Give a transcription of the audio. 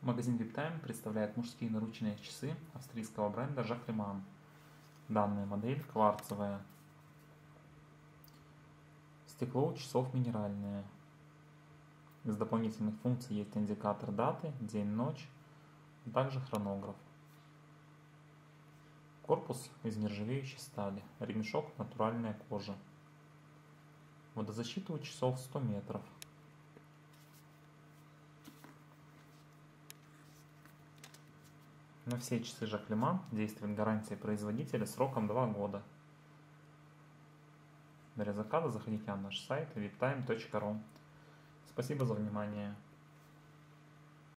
Магазин VIPTIME представляет мужские наручные часы австрийского бренда Jacquemin. Данная модель кварцевая. Стекло у часов минеральное. Из дополнительных функций есть индикатор даты, день-ночь, а также хронограф. Корпус из нержавеющей стали, ремешок натуральная кожа. Водозащита у часов 100 метров. На все часы Jacquemin действует гарантия производителя сроком 2 года. Для заказа заходите на наш сайт viptime.ru. Спасибо за внимание.